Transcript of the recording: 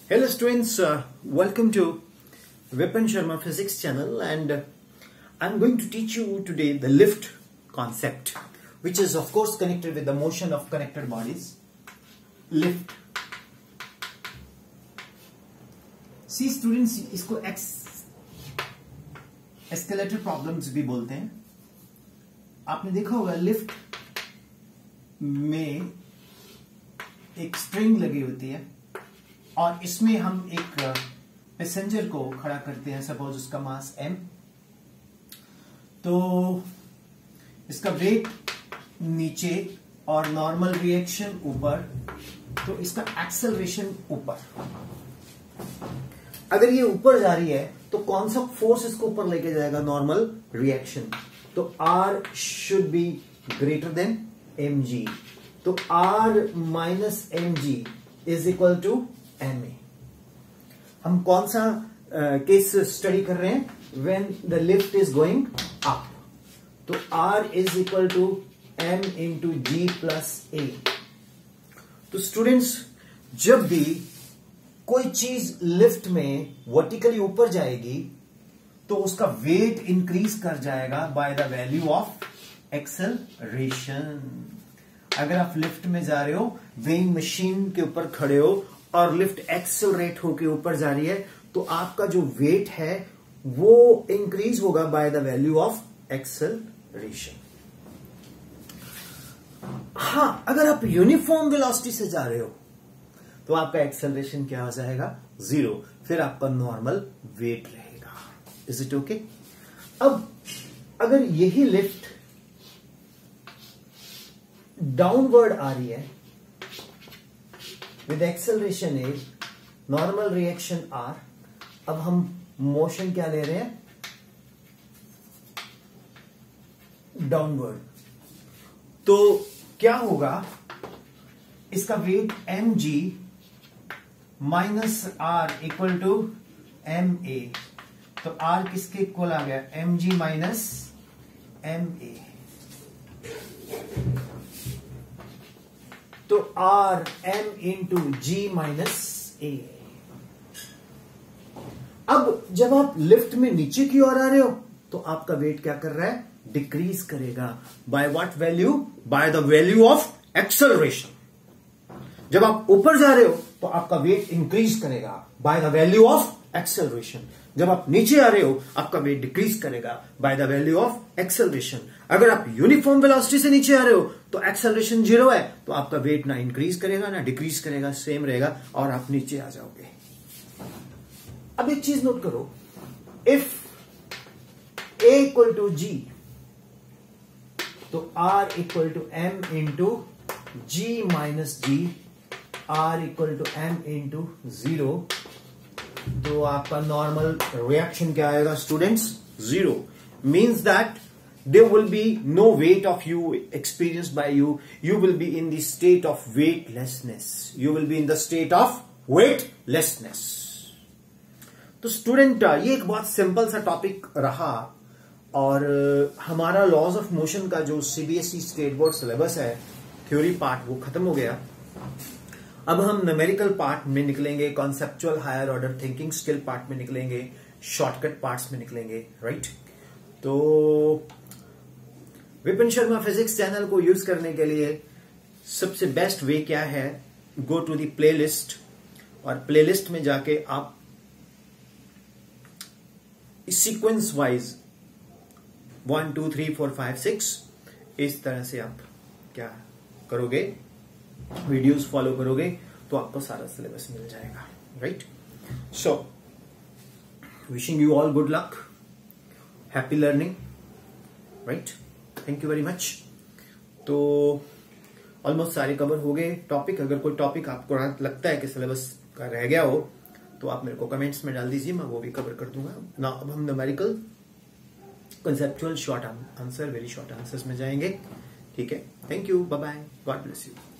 Hello students, welcome to Vipin Sharma Physics channel, and I'm going to teach you today the lift concept, which is of course connected with the motion of connected bodies. Lift. See students, इसको escalator problems भी बोलते हैं. आपने देखा होगा lift में एक string लगी होती है और इसमें हम एक पैसेंजर को खड़ा करते हैं. सपोज उसका मास m, तो इसका वेट नीचे और नॉर्मल रिएक्शन ऊपर, तो इसका एक्सेलरेशन ऊपर. अगर ये ऊपर जा रही है तो कौन सा फोर्स इसको ऊपर लेके जाएगा? Normal reaction. तो R should be greater than mg. तो R minus mg is equal to ma. हम कौन सा केस स्टडी कर रहे हैं? When the lift is going up. तो R is equal to m into g plus a. तो स्टूडेंट्स, जब भी कोई चीज लिफ्ट में वर्टिकली ऊपर जाएगी तो उसका वेट इंक्रीज कर जाएगा by the value of acceleration. अगर आप लिफ्ट में जा रहे हो, वेइंग मशीन के ऊपर खड़े हो और लिफ्ट एक्सेलरेट होके ऊपर जा रही है, तो आपका जो वेट है वो इंक्रीज होगा by the value of acceleration. हां, अगर आप यूनिफॉर्म वेलोसिटी से जा रहे हो तो आपका एक्सेलरेशन क्या हो जाएगा? 0. फिर आपका नॉर्मल वेट रहेगा. Is it okay? अब अगर यही लिफ्ट डाउनवर्ड आ रही है with acceleration a, normal reaction R, अब हम मोशन क्या ले रहे हैं? डाउनवर्ड. तो क्या होगा? इसका weight mg minus R equal to ma. तो R किसके इक्वल आ गया? mg minus ma. तो R m into g minus a. अब जब आप लिफ्ट में नीचे की ओर आ रहे हो तो आपका वेट क्या कर रहा है? डिक्रीज करेगा. By what value? By the value of acceleration. जब आप ऊपर जा रहे हो तो आपका वेट इंक्रीज करेगा by the value of acceleration. जब आप नीचे आ रहे हो आपका वेट डिक्रीज करेगा by the value of acceleration. अगर आप यूनिफॉर्म वेलोसिटी से नीचे आ रहे हो तो एक्सेलरेशन 0 है, तो आपका वेट ना इंक्रीज करेगा ना डिक्रीज करेगा, सेम रहेगा और आप नीचे आ जाओगे. अब एक चीज नोट करो, if A equal to G, तो R equal to M into G minus G, R equal to M into 0, तो आपका नॉर्मल रिएक्शन क्या आएगा students? 0. Means that there will be no weight of you experienced by you. You will be in the state of weightlessness. You will be in the state of weightlessness. तो student, ये एक बहुत simple सा topic रहा और हमारा laws of motion का जो सीबीएसई स्टेट बोर्ड सिलेबस है, थ्योरी पार्ट, वो खत्म हो गया. अब हम न्यूमेरिकल पार्ट में निकलेंगे, conceptual higher order thinking skill part में निकलेंगे, शॉर्टकट पार्ट्स में निकलेंगे. राइट? तो विपिन शर्मा फिजिक्स चैनल को यूज करने के लिए सबसे बेस्ट वे क्या है? गो टू दी प्लेलिस्ट, और प्लेलिस्ट में जाके आप सीक्वेंस वाइज 1 2 3 4 5 6 इस तरह से आप क्या करोगे? वीडियोस फॉलो करोगे तो आपको सारा सिलेबस मिल जाएगा. Right? So wishing you all good luck, happy learning. Right? Thank you very much. तो ऑलमोस्ट सारे कवर हो गए टॉपिक. अगर कोई टॉपिक आपको लगता है कि सिलेबस का रह गया हो तो आप मेरे को कमेंट्स में डाल दीजिए, मैं वो भी कवर कर दूंगा ना. अब हम numerical, conceptual, short answer, very short answers में जाएंगे. ठीक है? Thank you, bye bye, God bless you.